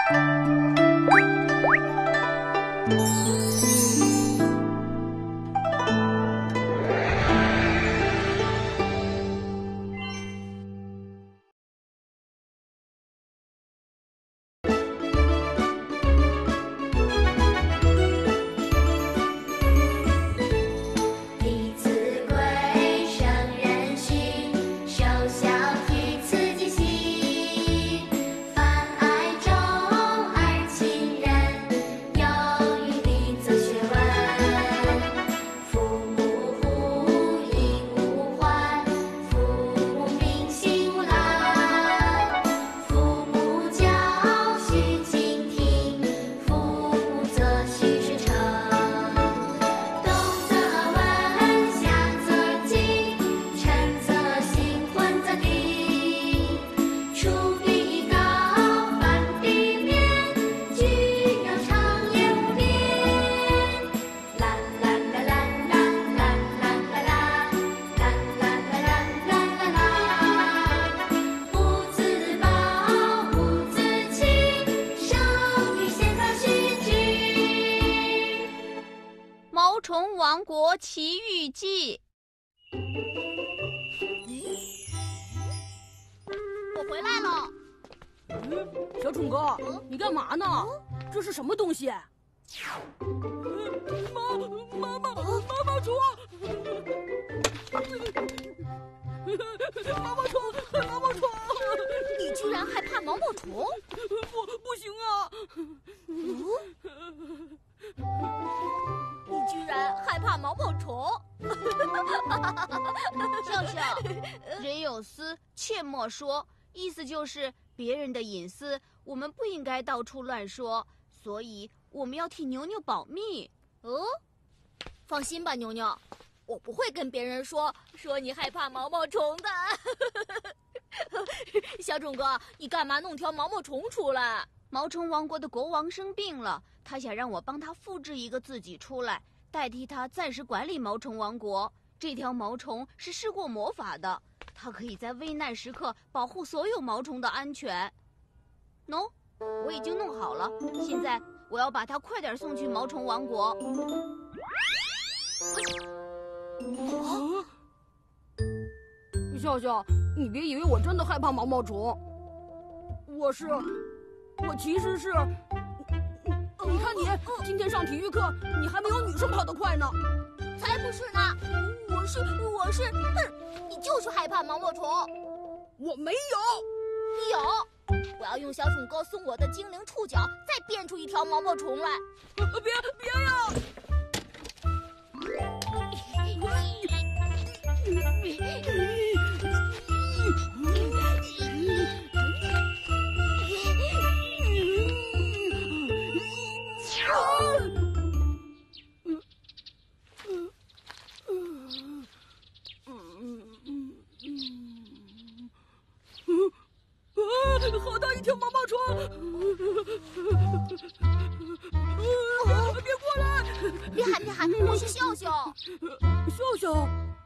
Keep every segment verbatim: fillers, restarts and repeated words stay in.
虫王国奇遇记》。我回来了。 嗯，小虫哥，嗯、你干嘛呢？嗯、这是什么东西？毛毛毛毛毛虫！毛毛虫，毛毛虫！ 你居然害怕毛毛虫？ 不，不行啊！ 嗯你居然害怕毛毛虫？笑笑，人有私，切莫说。意思就是别人的隐私，我们不应该到处乱说，所以我们要替牛牛保密。哦，放心吧，牛牛，我不会跟别人说说你害怕毛毛虫的。小种哥，你干嘛弄条毛毛虫出来？毛虫王国的国王生病了，他想让我帮他复制一个自己出来，代替他暂时管理毛虫王国。这条毛虫是施过魔法的，它可以在危难时刻保护所有毛虫的安全。喏，我已经弄好了，现在我要把它快点送去毛虫王国。 啊！笑笑，你别以为我真的害怕毛毛虫，我是，我其实是，你看你今天上体育课，你还没有女生跑得快呢。 才不是呢，我是我是，哼，你就是害怕毛毛虫。 我没有， 你有。我要用小鼠哥送我的精灵触角，再变出一条毛毛虫来。 别别呀！好大一条毛毛虫！别过来！ 别喊别喊，我是笑笑。 笑笑，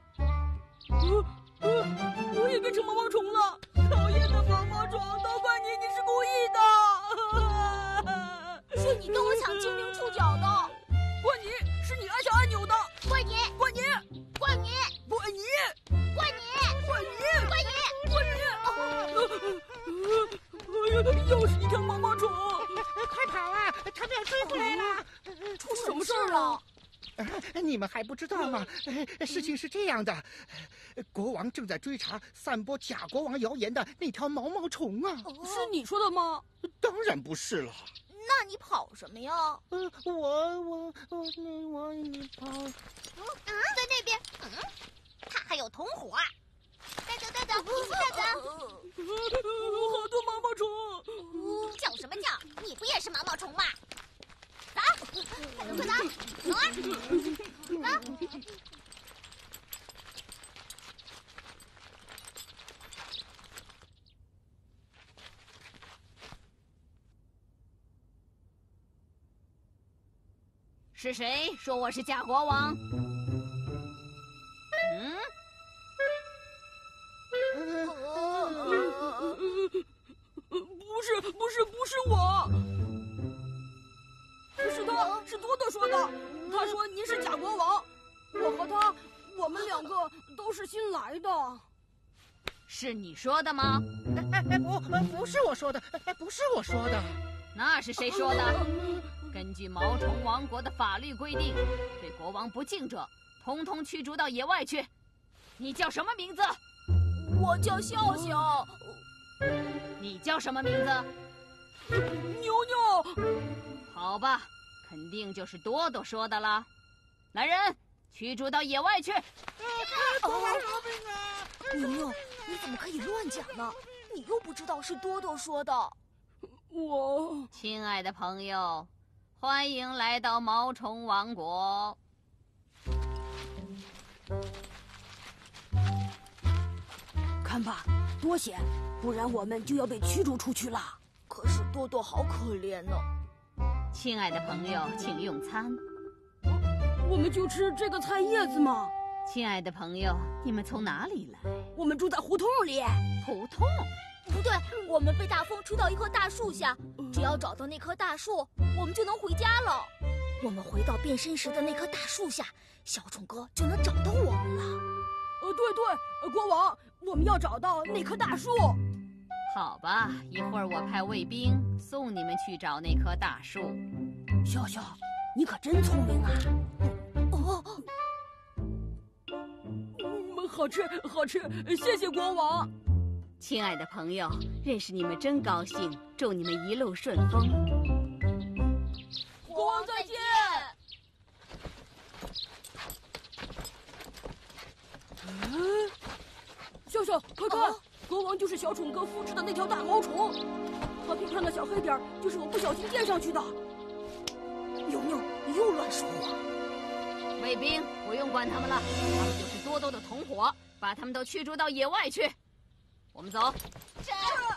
我也变成毛毛虫了！讨厌的毛毛虫，都怪你，你是故意的！是你跟我抢精灵触角的！ 怪你！是你按下按钮的！ 怪你！ 怪你！ 怪你！ 怪你！ 怪你！ 怪你！ 怪你！ 怪你！哎呀，又是一条毛毛虫！ 快跑啊！他们要追回来了！ 出什么事了？ 你们还不知道吗？事情是这样的，国王正在追查散播假国王谣言的那条毛毛虫啊！ 是你说的吗？ 当然不是了。 那你跑什么呀？ 呃，我我我你我你跑。 嗯，在那边。嗯，他还有同伙。带走带走，一起带走。 好多毛毛虫！ 叫什么叫？你不也是毛毛虫吗？走，快走快走，走啊！走。是谁说我是假国王？嗯。 不是不是不是我！ 是多多说的。他说您是假国王，我和他，我们两个都是新来的。 是你说的吗？ 哎哎不，不是我说的，哎不是我说的。 那是谁说的？根据毛虫王国的法律规定，对国王不敬者，统统驱逐到野外去。你叫什么名字？ 我叫笑笑。 你叫什么名字？ 牛牛。 好吧，肯定就是多多说的了。来人，驱逐到野外去！ 国王饶命啊！牛牛，你怎么可以乱讲呢？你又不知道是多多说的。 我， 亲爱的朋友，欢迎来到毛虫王国。 看吧，多险，不然我们就要被驱逐出去了。 可是多多好可怜呢。 亲爱的朋友，请用餐。 我们就吃这个菜叶子吗？ 亲爱的朋友，你们从哪里来？ 我们住在胡同里。 胡同？ 不对，我们被大风吹到一棵大树下，只要找到那棵大树，我们就能回家了。我们回到变身时的那棵大树下，小虫哥就能找到我们了。 呃，对对，国王，我们要找到那棵大树。 好吧，一会儿我派卫兵送你们去找那棵大树。 笑笑，你可真聪明啊！ 哦， 嗯，好吃，好吃，谢谢国王。 亲爱的朋友，认识你们真高兴，祝你们一路顺风。 国王再见。 嗯，笑笑，快看，啊、国王就是小宠哥复制的那条大毛虫，他边上的小黑点就是我不小心垫上去的。 牛牛，你又乱说话。 卫兵，不用管他们了，他们就是多多的同伙，把他们都驱逐到野外去。我们走。 是。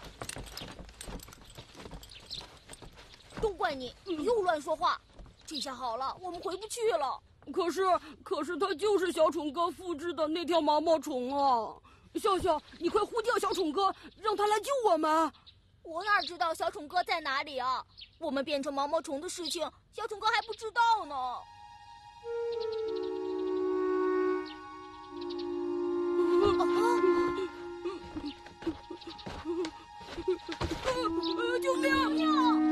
都怪你，你又乱说话。这下好了，我们回不去了。 可是，可是他就是小宠哥复制的那条毛毛虫啊！笑笑，你快呼叫小宠哥，让他来救我们。 我哪知道小宠哥在哪里啊？我们变成毛毛虫的事情，小宠哥还不知道呢。 啊！救命！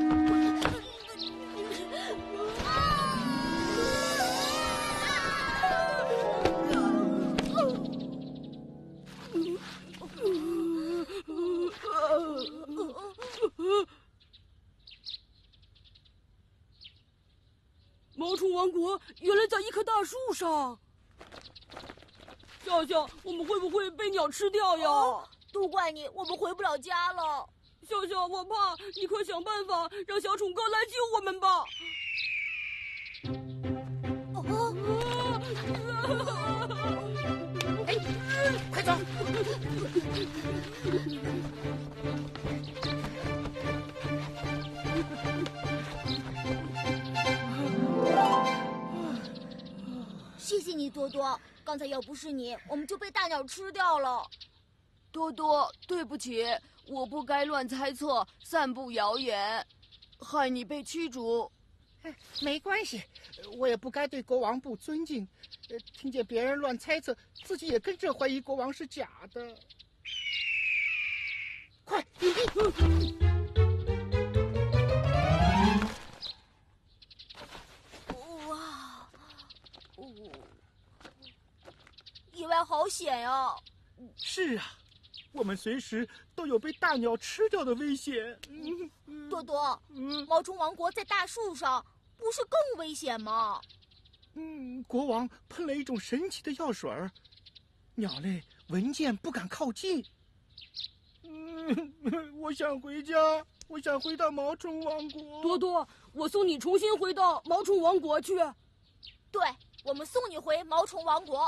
毛虫王国原来在一棵大树上。笑笑，我们会不会被鸟吃掉呀？ 哦，都怪你，我们回不了家了。 笑笑，我怕，你快想办法让小宠哥来救我们吧。 哦， 哎，快走！ 谢谢你，多多。刚才要不是你，我们就被大鸟吃掉了。 多多，对不起，我不该乱猜测、散布谣言，害你被驱逐。 哎，没关系，我也不该对国王不尊敬。呃，听见别人乱猜测，自己也跟着怀疑国王是假的。快隐蔽！ 哇，哦，野外好险呀！ 是啊，我们随时都有被大鸟吃掉的危险。 嗯、多多，嗯、毛虫王国在大树上，不是更危险吗？ 嗯，国王喷了一种神奇的药水儿，鸟类闻见不敢靠近。嗯，我想回家，我想回到毛虫王国。 多多，我送你重新回到毛虫王国去。 对，我们送你回毛虫王国。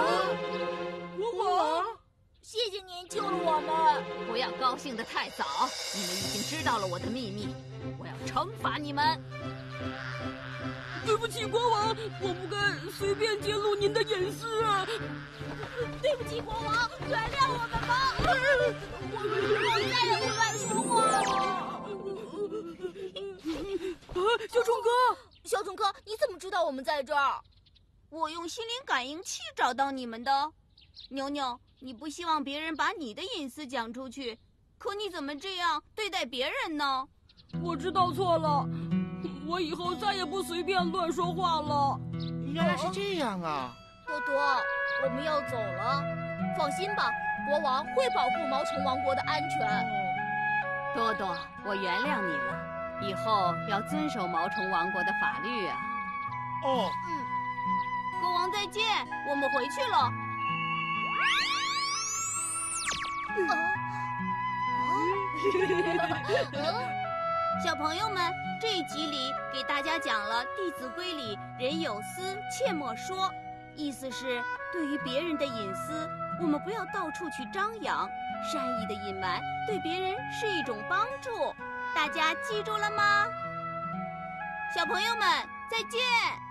国王， 谢谢您救了我们。 不要高兴得太早， 你们已经知道了我的秘密，我要惩罚你们。 对不起，国王，我不该随便揭露您的隐私啊！ 对不起，国王，原谅我们吧，我我再也不乱说话了。 啊，小虫哥， 小虫哥，你怎么知道我们在这儿？ 我用心灵感应器找到你们的。牛牛，你不希望别人把你的隐私讲出去，可你怎么这样对待别人呢？ 我知道错了，我以后再也不随便乱说话了。 原来是这样啊！ 多多，我们要走了，放心吧，国王会保护毛虫王国的安全。 多多，我原谅你了，以后要遵守毛虫王国的法律啊。 哦， 嗯，国王再见，我们回去了。小朋友们，这一集里给大家讲了《弟子规》里“人有私，切莫说”，意思是对于别人的隐私，我们不要到处去张扬，善意的隐瞒对别人是一种帮助。大家记住了吗？小朋友们，再见。